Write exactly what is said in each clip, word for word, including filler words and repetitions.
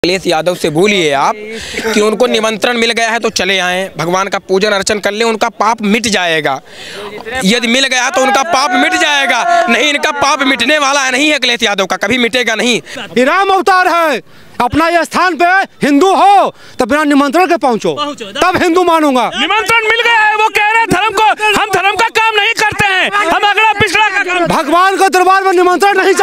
अखिलेश यादव से बोलिए आप कि उनको निमंत्रण मिल गया है तो चले आएं, भगवान का पूजन अर्चन कर लें, उनका पाप मिट जाएगा। यदि मिल गया तो उनका पाप मिट जाएगा, नहीं इनका पाप मिटने वाला है नहीं है अखिलेश यादव का, कभी मिटेगा नहीं। राम अवतार है, अपना ये स्थान पे हिंदू हो तो बिना निमंत्रण के पहुंचो, तब हिंदू मानूंगा। निमंत्रण मिल गया है, वो कह रहे हैं धर्म को, हम धर्म का काम नहीं करते हैं, हम अगला पिछड़ा का काम। भगवान को दरबार में निमंत्रण नहीं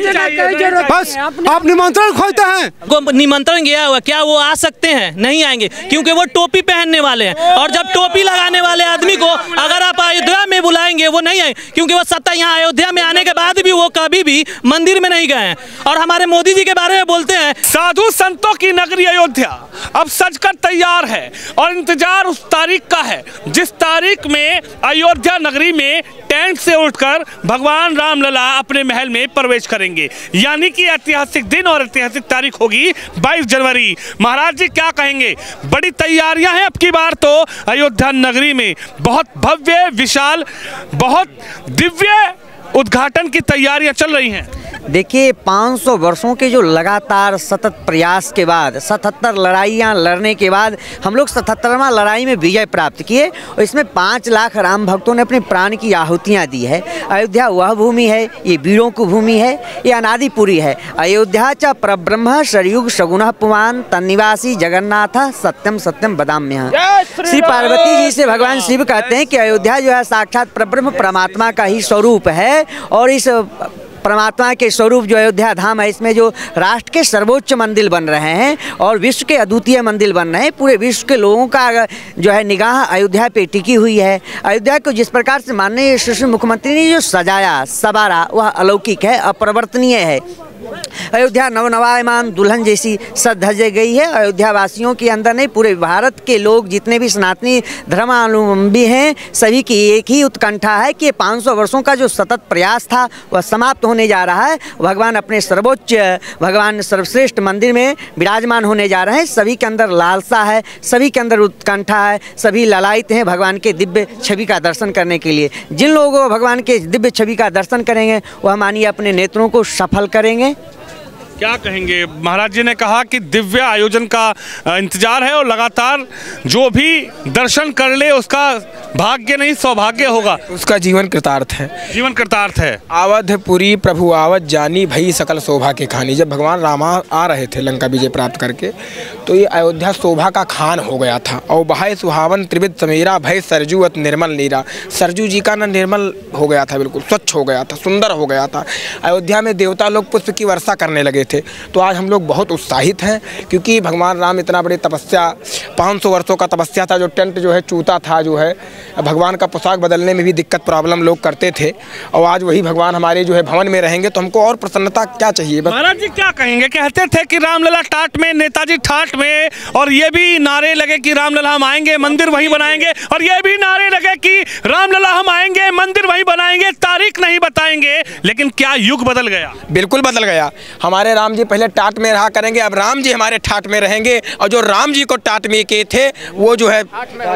चाहिए, बस आप निमंत्रण खोजते हैं। को निमंत्रण गया हुआ, क्या वो आ सकते हैं? नहीं आएंगे, क्योंकि वो टोपी पहनने वाले हैं, और जब टोपी लगाने वाले आदमी को अगर आप अयोध्या में बुलाएंगे वो नहीं आए, क्योंकि वो सत्ता यहाँ अयोध्या में आने के बाद भी वो कभी भी मंदिर में नहीं गए हैं। और हमारे मोदी जी के बारे में बोलते हैं, साधु संतों की नगरी अयोध्या अब सजकर तैयार है और इंतजार उस तारीख का है जिस तारीख में अयोध्या नगरी में टेंट से उठकर भगवान रामलला अपने महल में प्रवेश करेंगे। यानी कि ऐतिहासिक दिन और ऐतिहासिक तारीख होगी बाईस जनवरी। महाराज जी क्या कहेंगे? बड़ी तैयारियां हैं अब की बार तो अयोध्या नगरी में, बहुत भव्य विशाल बहुत दिव्य उद्घाटन की तैयारियां चल रही हैं। देखिए, पाँच सौ वर्षों के जो लगातार सतत प्रयास के बाद, सतहत्तर लड़ाइयाँ लड़ने के बाद हम लोग सतहत्तरवां लड़ाई में विजय प्राप्त किए और इसमें पाँच लाख राम भक्तों ने अपने प्राण की आहुतियाँ दी है। अयोध्या वह भूमि है, ये वीरों की भूमि है, ये अनादिपुरी है। अयोध्या च परब्रह्म सरयुग सगुण पुमान तन्निवासी जगन्नाथ सत्यम सत्यम बदाम्य। श्री पार्वती जी से भगवान शिव कहते हैं कि अयोध्या जो है साक्षात परब्रह्म परमात्मा का ही स्वरूप है, और इस परमात्मा के स्वरूप जो अयोध्या धाम है, इसमें जो राष्ट्र के सर्वोच्च मंदिर बन रहे हैं और विश्व के अद्वितीय मंदिर बन रहे हैं। पूरे विश्व के लोगों का जो है निगाह अयोध्या पे टिकी हुई है। अयोध्या को जिस प्रकार से माननीय यशस्वी मुख्यमंत्री ने जो सजाया सवारा, वह अलौकिक है, अपरिवर्तनीय है। अयोध्या नवनवायमान दुल्हन जैसी सज धज गई है। अयोध्या वासियों के अंदर नहीं, पूरे भारत के लोग जितने भी सनातनी धर्मावलंबी हैं, सभी की एक ही उत्कंठा है कि पाँच सौ वर्षों का जो सतत प्रयास था वह समाप्त होने जा रहा है। भगवान अपने सर्वोच्च, भगवान सर्वश्रेष्ठ मंदिर में विराजमान होने जा रहे हैं। सभी के अंदर लालसा है, सभी के अंदर उत्कंठा है, सभी ललायित हैं भगवान के दिव्य छवि का दर्शन करने के लिए। जिन लोगों को भगवान के दिव्य छवि का दर्शन करेंगे वह मानिए अपने नेत्रों को सफल करेंगे। क्या कहेंगे? महाराज जी ने कहा कि दिव्य आयोजन का इंतजार है और लगातार जो भी दर्शन कर ले उसका भाग्य नहीं सौभाग्य होगा, उसका जीवन कृतार्थ है। जीवन कृतार्थ है। अवधपुरी प्रभु आवत जानी भई सकल शोभा के खानी। जब भगवान राम आ रहे थे लंका विजय प्राप्त करके, तो ये अयोध्या शोभा का खान हो गया था। और बहाय सुहावन त्रिविध समेरा भय सरजू अत निर्मल नीरा। सरजू जी का ना निर्मल हो गया था, बिल्कुल स्वच्छ हो गया था, सुंदर हो गया था। अयोध्या में देवता लोग पुष्प की वर्षा करने लगे थे। तो आज हम लोग बहुत उत्साहित हैं, क्योंकि भगवान राम इतना बड़ी तपस्या, पाँच सौ वर्षों का तपस्या था। जो टेंट जो है चूता था, जो है भगवान का पोशाक बदलने में भी दिक्कत प्रॉब्लम लोग करते थे, और आज वही भगवान हमारे जो है भवन में रहेंगे तो हमको और प्रसन्नता क्या चाहिए। महाराज जी क्या कहेंगे? कहते थे कि रामलला टाट में, नेताजी ठाट में, और ये भी नारे लगे कि रामलला हम आएंगे मंदिर वहीं बनाएंगे, और ये भी नारे लगे कि रामलला हम आएंगे मंदिर वहीं बनाएंगे, तारीख नहीं बताएंगे। लेकिन क्या युग बदल गया? बिल्कुल बदल गया। हमारे राम जी पहले टाट में रहा करेंगे, अब राम जी हमारे ठाट में रहेंगे, और जो राम जी को टाट में के थे वो जो है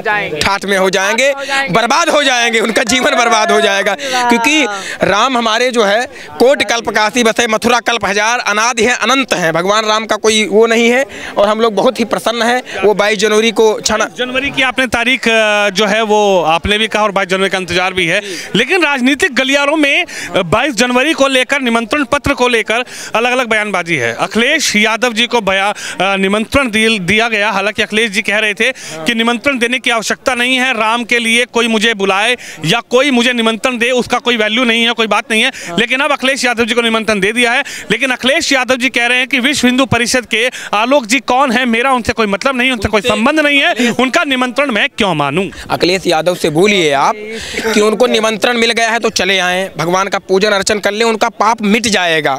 ठाट में हो जाएंगे, बर्बाद हो जाएंगे, उनका जीवन बर्बाद हो जाएगा। क्योंकि राम हमारे जो है कोट कल्प काशी बसे मथुरा कल्प हजार, अनादि है अनंत है। भगवान राम का कोई वो नहीं है, और हम लोग बहुत ही प्रसन्न हैं। वो बाईस जनवरी को छना जनवरी की आपने तारीख जो है वो आपने भी कहा, और बाईस जनवरी का इंतजार भी है। लेकिन राजनीतिक गलियारों में बाईस जनवरी को लेकर, निमंत्रण पत्र को लेकर अलग अलग बयानबाजी है। अखिलेश यादव जी को बया निमंत्रण दिया गया। हालांकि अखिलेश जी कह रहे थे कि निमंत्रण देने की आवश्यकता नहीं है, राम के लिए कोई मुझे बुलाए या कोई मुझे निमंत्रण दे उसका कोई वैल्यू नहीं है, कोई बात नहीं है। लेकिन अब अखिलेश यादव जी को निमंत्रण दे दिया है। लेकिन अखिलेश यादव जी कह रहे हैं कि विश्व हिंदू परिषद के आलोक जी कौन है, मेरा उनसे कोई मतलब नहीं, उनसे कोई संबंध नहीं है, उनका निमंत्रण मैं क्यों मानूं? अखिलेश यादव से बोलिए आप कि उनको निमंत्रण मिल गया है तो चले आएं, भगवान का पूजन अर्चन कर लें, उनका पाप मिट जाएगा।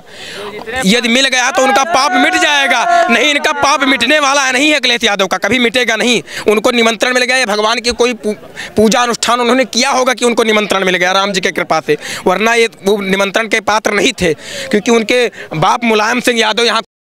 यदि मिल गया तो उनका पाप मिट जाएगा, नहीं इनका पाप मिटने वाला है नहीं है अखिलेश यादव का, कभी मिटेगा नहीं। उनको निमंत्रण मिल गया, ये भगवान की कोई पूजा अनुष्ठान उन्होंने किया होगा कि उनको निमंत्रण मिल गया राम जी की कृपा से, वरना ये वो निमंत्रण के पात्र नहीं थे। क्योंकि उनके बाप मुलायम सिंह यादव यहाँ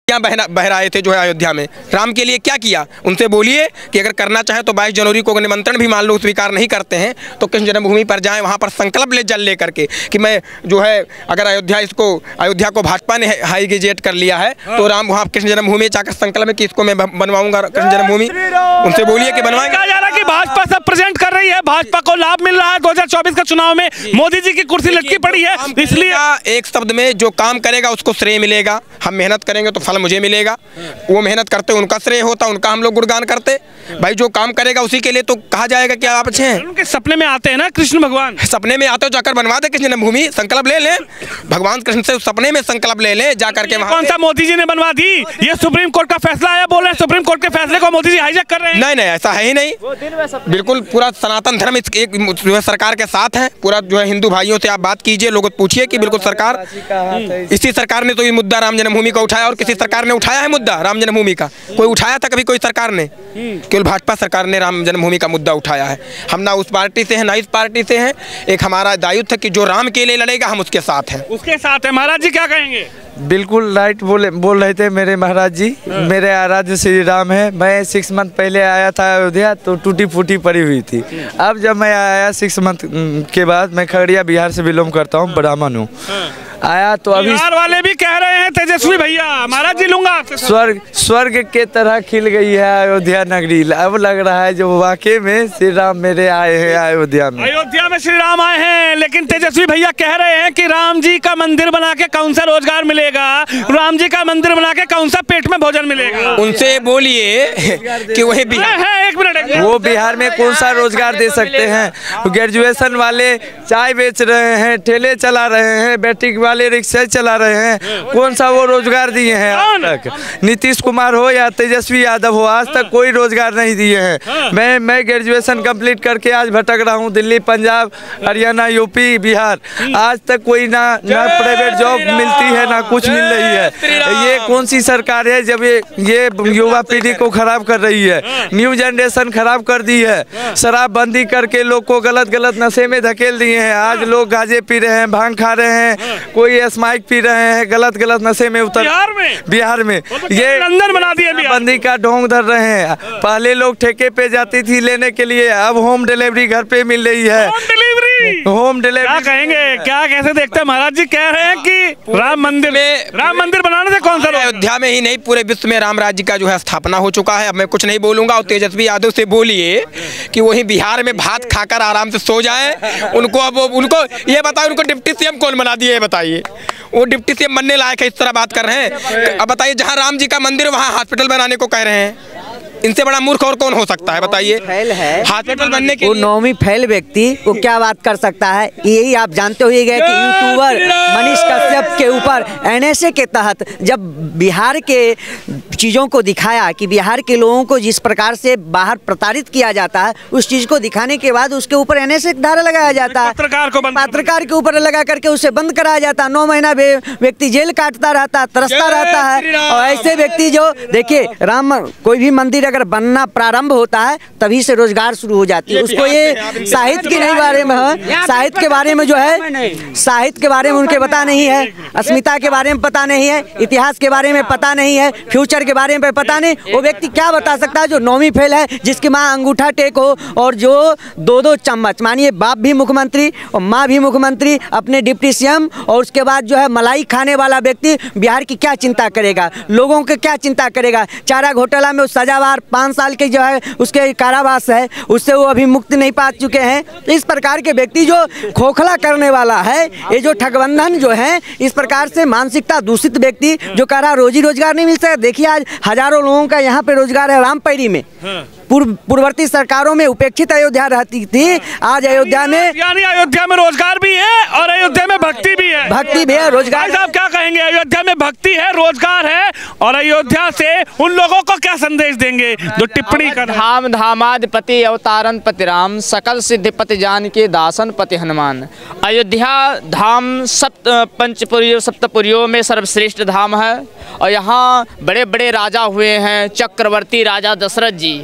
क्या बहना बहराए थे जो है अयोध्या में, राम के लिए क्या किया? उनसे बोलिए कि अगर करना चाहे तो बाईस जनवरी को निमंत्रण भी मान लो स्वीकार नहीं करते हैं तो कृष्ण जन्मभूमि पर जाएं, वहाँ पर संकल्प ले जल ले करके कि मैं जो है अगर अयोध्या इसको अयोध्या को भाजपा ने हाई गेजेट कर लिया है तो राम वहाँ कृष्ण जन्मभूमि जाकर संकल्प है कि इसको मैं बनवाऊंगा कृष्ण जन्मभूमि। उनसे बोलिए कि बनवाएंगे। कहा जा रहा है कि भाजपा सब प्रेजेंट कर रही है, भाजपा को लाभ मिल रहा है। दो हजार चौबीस का चुनाव में मोदी जी की कुर्सी लटकी पड़ी है, इसलिए एक शब्द में जो काम करेगा उसको श्रेय मिलेगा। हम मेहनत करेंगे तो फल मुझे मिलेगा, वो मेहनत करते उनका श्रेय होता, उनका हम लोग गुणगान करते। भाई जो काम करेगा उसी के लिए तो कहा जाएगा कि आप अच्छे हैं। उनके सपने में आते हैं ना कृष्ण भगवान, सपने में आते हो जाकर बनवा दे कृष्ण जन्मभूमि, संकल्प ले लें भगवान कृष्ण से, सपने में संकल्प ले लें जाकर के। कौन सा मोदी जी ने बनवा दी? ये सुप्रीम कोर्ट का फैसला आया, बोल रहे हैं सुप्रीम कोर्ट के फैसले को मोदी जी हाईजैक कर रहे हैं। नहीं नहीं ऐसा है ही नहीं, बिल्कुल पूरा सनातन धर्म इस एक जो है सरकार के साथ है। पूरा जो है हिंदू भाइयों से आप बात कीजिए, लोगों को पूछिए कि बिल्कुल सरकार, इसी सरकार ने तो ये मुद्दा राम जन्मभूमि का उठाया और किसी सरकार ने उठाया है मुद्दा राम जन्मभूमि का? कोई उठाया था कभी कोई सरकार ने? केवल भाजपा सरकार ने राम जन्मभूमि का मुद्दा उठाया है। हम ना उस पार्टी से हैं ना इस पार्टी से हैं। एक हमारा दायित्व है कि जो राम के लिए लड़ेगा हम उसके साथ हैं, उसके साथ है। महाराज जी क्या कहेंगे? बिल्कुल राइट बोले बोल रहे थे मेरे महाराज जी। मेरे आराध्य श्री राम है। मैं सिक्स मंथ पहले आया था अयोध्या तो टूटी फूटी पड़ी हुई थी। अब जब मैं आया सिक्स मंथ के बाद, मैं खगड़िया बिहार से बिलोंग करता हूँ, ब्राह्मण हूँ, आया तो अभी बिहार वाले भी कह रहे हैं तेजस्वी भैया महाराज जी लूंगा स्वर्ग स्वर्ग के तरह खिल गई है अयोध्या नगरी। अब लग रहा है जो वाकई में श्री राम मेरे आए हैं अयोध्या में। अयोध्या में श्री राम आए हैं, लेकिन तेजस्वी भैया कह रहे हैं कि राम जी का मंदिर बना के कौन सा रोजगार मिलेगा, राम जी का मंदिर बना के कौन सा पेट में भोजन मिलेगा। उनसे बोलिए कि वही बिहार है, एक मिनट, वो बिहार में कौन सा रोजगार दे सकते हैं? ग्रेजुएशन वाले चाय बेच रहे हैं, ठेले चला रहे हैं, बैटरी वाले रिक्शा चला रहे हैं, कौन सा वो रोजगार दिए हैं आज तक? नीतीश कुमार हो या तेजस्वी यादव हो, आज तक कोई रोजगार नहीं दिए हैं। मैं मैं ग्रेजुएशन कंप्लीट करके आज भटक रहा हूँ दिल्ली, पंजाब, हरियाणा, यूपी, बिहार। आज तक कोई ना ना प्राइवेट जॉब मिलती है ना कुछ मिल रही है। ये कौन सी सरकार है जब ये ये युवा पीढ़ी को खराब कर रही है, न्यू जनरेशन खराब कर दी है। शराबबंदी करके लोग को गलत गलत नशे में धकेल दिए हैं। आज लोग गांजे पी रहे हैं, भांग खा रहे हैं, कोई स्माइक पी रहे हैं, गलत गलत नशे में उतर बिहार में बिहार में ये लंदन बना दिए, बंदी का ढोंग धर रहे हैं। पहले लोग ठेके पे जाती थी लेने के लिए, अब होम डिलीवरी घर पे मिल रही है। होम डिलीवरी होम डिलीवरी क्या कहेंगे, क्या कैसे देखते हैं? महाराज जी कह रहे हैं कि राम मंदिर में राम मंदिर बनाने से कौन सा अयोध्या में ही नहीं पूरे विश्व में राम राज्य का जो है स्थापना हो चुका है। अब मैं कुछ नहीं बोलूंगा। और तेजस्वी यादव से बोलिए कि वही बिहार में भात खाकर आराम से सो जाए। उनको अब उनको ये बताओ, उनको डिप्टी सीएम कौन बना दिए बताइए? वो डिप्टी सीएम बनने लायक है? इस तरह बात कर रहे हैं। अब बताइए, जहाँ राम जी का मंदिर वहाँ हॉस्पिटल बनाने को कह रहे हैं। इनसे बड़ा मूर्ख और कौन हो सकता है बताइए? फैल है हॉस्पिटल बनने के वो नौवीं फैल व्यक्ति वो क्या बात कर सकता है? यही आप जानते हुए गए कि यूट्यूबर मनीष कश्यप के ऊपर एनएसए के तहत जब बिहार के चीज़ों को दिखाया कि बिहार के लोगों को जिस प्रकार से बाहर प्रताड़ित किया जाता है, उस चीज़ को दिखाने के बाद उसके ऊपर एनएसए धारा लगाया जाता है। पत्रकार को पत्रकार के ऊपर लगा करके उसे बंद कराया जाता है। नौ महीना व्यक्ति जेल काटता रहता है, तरसता रहता है। और ऐसे व्यक्ति जो देखिए, राम कोई भी मंदिर अगर बनना प्रारंभ होता है तभी से रोजगार शुरू हो जाती है। उसको ये साहित्य के नहीं बारे में है, साहित्य के बारे में जो है, साहित्य के बारे में उनके पता नहीं है, अस्मिता के बारे में पता नहीं है, इतिहास के बारे में पता नहीं है, फ्यूचर के बारे में पता नहीं। वो व्यक्ति क्या बता सकता है जो नौवीं फेल है, जिसकी माँ अंगूठा टेक हो और जो दो दो चम्मच, मानिए बाप भी मुख्यमंत्री और माँ भी मुख्यमंत्री, अपने डिप्टी सीएम, और उसके बाद जो है मलाई खाने वाला व्यक्ति बिहार की क्या चिंता करेगा, लोगों की क्या चिंता करेगा? चारा घोटाला में सजावार पाँच साल के जो है उसके कारावास है, उससे वो अभी मुक्ति नहीं पा चुके हैं। तो इस प्रकार के व्यक्ति जो खोखला करने वाला है, ये जो ठगबंधन जो है, इस प्रकार से मानसिकता दूषित व्यक्ति जो कह रहा रोजी रोजगार नहीं मिल सकता। देखिए आज हजारों लोगों का यहाँ पे रोजगार है रामपैरी में। पूर्व पूर्ववर्ती सरकारों में उपेक्षित अयोध्या रहती थी, आज अयोध्या में यानी अयोध्या में रोजगार भी है और अयोध्या में भक्ति भी है। भक्ति भी है, रोजगार। साहब क्या कहेंगे? अयोध्या में भक्ति है, रोजगार है, और अयोध्या से उन लोगों को क्या संदेश देंगे जो टिप्पणी कर? धाम धामाधिपति अवतारन पति राम, सकल सिद्धिपति जान के दासन पति हनुमान। अयोध्या धाम सप्त पंचपुरियों सप्तपुरियों में सर्वश्रेष्ठ धाम है और यहाँ बड़े बड़े राजा हुए हैं। चक्रवर्ती राजा दशरथ जी,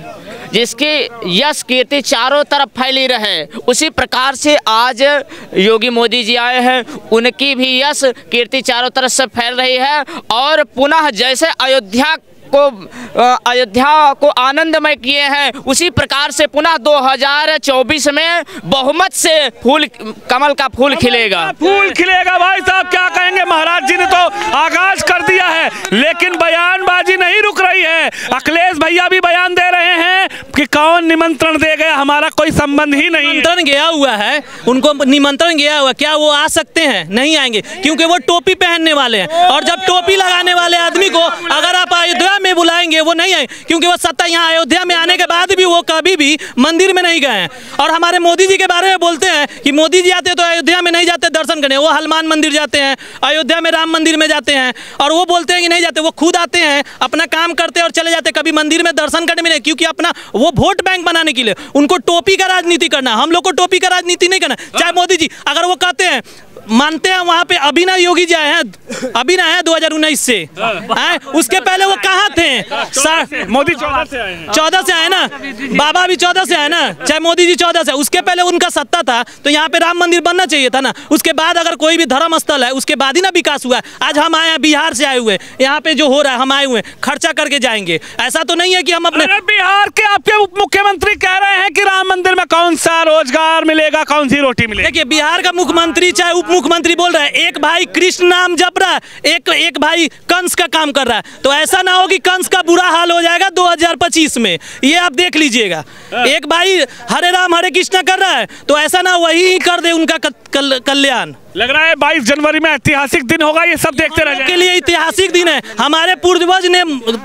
जिसकी यश कीर्ति चारों तरफ फैली रहे, उसी प्रकार से आज योगी मोदी जी आए हैं, उनकी भी यश कीर्ति चारों तरफ से फैल रही है। और पुनः जैसे अयोध्या को अयोध्या को आनंदमय किए हैं, उसी प्रकार से पुनह दो हज़ार चौबीस में बहुमत से फूल कमल का फूल खिलेगा फूल खिलेगा। भाई साहब क्या कहेंगे, महाराज जी ने तो आगाज कर दिया है, लेकिन बयानबाजी नहीं रुक रही है। अखिलेश भैया भी बयान दे रहे हैं कि कौन निमंत्रण दे गया, हमारा कोई संबंध ही नहीं। निमंत्रण गया हुआ है, उनको निमंत्रण गया हुआ, क्या वो आ सकते हैं? नहीं आएंगे, क्योंकि वो टोपी पहनने वाले हैं। और जब टोपी लगाने वाले आदमी को अगर आप अयोध्या में बुलाएंगे वो नहीं आए, क्योंकि वो सत्ता यहाँ अयोध्या में आने के बाद भी वो कभी भी मंदिर में नहीं गए हैं। और हमारे मोदी जी के बारे में बोलते हैं कि मोदी जी आते तो अयोध्या में नहीं जाते दर्शन करने, वो हनुमान मंदिर जाते हैं, अयोध्या में राम मंदिर में जाते हैं। और वो बोलते हैं कि नहीं जाते, वो खुद आते हैं, अपना काम करते हैं और चले जाते, कभी मंदिर में दर्शन करने में नहीं, क्योंकि अपना वो वोट बैंक बनाने के लिए उनको टोपी का राजनीति करना। हम लोग को टोपी का राजनीति नहीं करना। चाहे मोदी जी अगर वो कहते हैं, मानते हैं वहाँ पे अभी ना योगी जी आए हैं, अभी ना है दो हजार उन्नीस से आए, उसके पहले वो कहाँ थे? मोदी चौदह से आए हैं, चौदह से आए ना, बाबा भी चौदह से आए ना, चाहे मोदी जी चौदह से, उसके पहले उनका सत्ता था तो यहाँ पे राम मंदिर बनना चाहिए था ना। उसके बाद अगर कोई भी धर्म स्थल है उसके बाद ही ना विकास हुआ है। आज हम आए हैं, बिहार से आए हुए, यहाँ पे जो हो रहा है हम आए हुए खर्चा करके जाएंगे। ऐसा तो नहीं है कि हम अपने बिहार के आपके उप मुख्यमंत्री कह रहे हैं कि राम मंदिर में कौन सा रोजगार मिलेगा, कौन सी रोटी मिलेगी। देखिए बिहार का मुख्यमंत्री चाहे उप मुख्यमंत्री बोल रहा है, एक भाई कृष्ण नाम जप रहा है, एक एक भाई कंस का काम कर रहा है। तो ऐसा ना हो कि कंस का बुरा हाल हो जाएगा दो हज़ार पच्चीस में, ये आप देख लीजिएगा। एक भाई हरे राम हरे कृष्ण कर रहा है तो ऐसा ना वही कर दे उनका कल्याण। लग रहा है बाईस जनवरी में ऐतिहासिक दिन होगा, ये सब देखते रह के लिए ऐतिहासिक दिन है। हमारे पूर्वज ने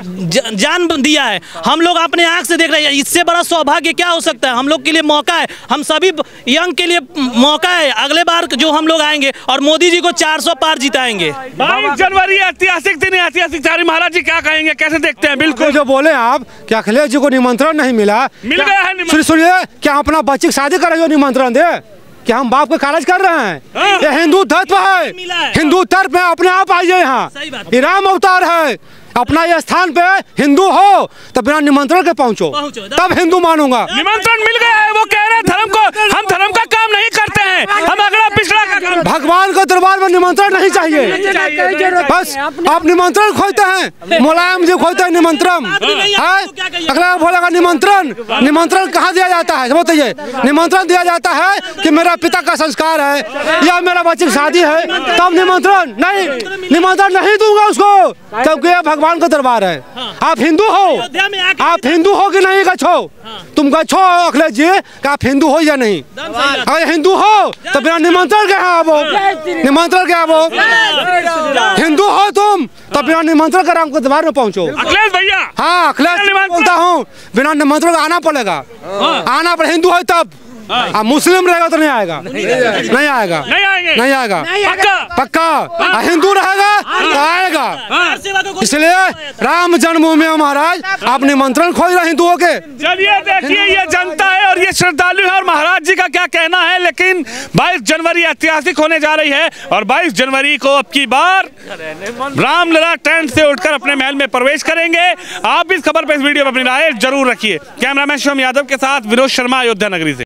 जान दिया है, हम लोग अपने आंख से देख रहे हैं। इससे बड़ा सौभाग्य क्या हो सकता है? हम लोग के लिए मौका है, हम सभी यंग के लिए मौका है। अगले बार जो हम लोग आएंगे और मोदी जी को चार सौ पार जिताएंगे। बाईस जनवरी ऐतिहासिक दिन, ऐतिहासिक तारीख। महाराज जी क्या कहेंगे, कैसे देखते हैं? बिल्कुल जो बोले आप कि अखिलेश जी को निमंत्रण नहीं मिला, मिल गया है। सुनिए, क्या अपना बच्चे की शादी करे जो निमंत्रण दे? क्या हम बाप का कारज कर रहे हैं? ये हिंदू धर्म है, हिंदू धर्म में अपने आप आइए यहाँ। ये राम अवतार है, अपना ये स्थान पे हिंदू हो तो बिना निमंत्रण के पहुंचो, तब हिंदू मानूंगा। निमंत्रण मिल गया है, वो कह रहे हैं धर्म को, हम धर्म का काम नहीं करते हैं, हम अगला पिछड़ा का काम। भगवान के दरबार में निमंत्रण नहीं चाहिए, बस आप निमंत्रण खोजते हैं, मुलायम जी खोजते हैं निमंत्रण। अगला बोलेगा निमंत्रण, निमंत्रण कहाँ दिया जाता है बताइए? निमंत्रण दिया जाता है कि मेरा पिता का संस्कार है या मेरा बच्चे की शादी है, तब निमंत्रण। नहीं, निमंत्रण नहीं दूंगा उसको, क्योंकि यह भगवान का दरबार है। आप हिंदू हो, आप हिंदू हो कि नहीं गच्छो? तुम गच्छो अखिलेश जी कि आप हिंदू हो या नहीं? अगर हिंदू हो तो बिना निमंत्रण के यहाँ आवो, निमंत्रण के आवो। हिंदू हो तुम तो बिना निमंत्रण के राम के दरबार में पहुँचो। अखिलेश भैया, हाँ अखिलेश बोलता हूँ, बिना निमंत्रण का आना पड़ेगा, आना पड़े। हिंदू है तब, आ, मुस्लिम रहेगा तो नहीं आएगा, नहीं आएगा, नहीं आएगा, नहीं आएगा, पक्का पक्का। हिंदू रहेगा तो आएगा। इसलिए राम जन्मभूमि में महाराज आप निमंत्रण खोज रहे हिंदुओं के। चलिए देखिए, ये जनता है और ये श्रद्धालु है और महाराज जी का क्या कहना है। लेकिन बाईस जनवरी ऐतिहासिक होने जा रही है और बाईस जनवरी को अब की बार रामलला टेंट से उठकर अपने महल में प्रवेश करेंगे। आप इस खबर पर, इस वीडियो पर अपनी राय जरूर रखिए। कैमरामैन शिवम यादव के साथ विनोद शर्मा, अयोध्या नगरी से।